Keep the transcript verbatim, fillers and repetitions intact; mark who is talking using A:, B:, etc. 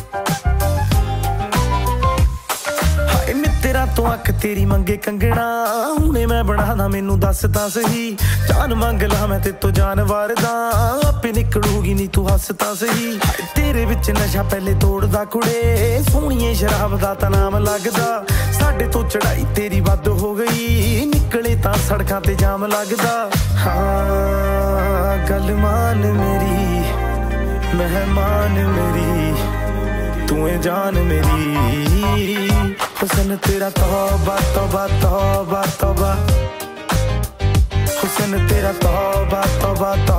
A: तू अख तेरी मंगे कंगना हुणे मैं बनाना मैनू दस तां सही जान मंग ला मैं ते तो जानवर दा आपे निकलूगी नी तू हस तां सही तेरे विच नशा पहले तोड़दा कुड़े सोहणीए शराब दा तां नाम लगदा साडे तो चढ़ाई तेरी वध हो गई निकले तां सड़कां ते जाम लगदा हाँ गल मान मेरी मेहमान मेरी तू है जान मेरी हुसन तेरा तौबा तौबा तौबा तौबा हुसन तेरा तौबा तौबा तौबा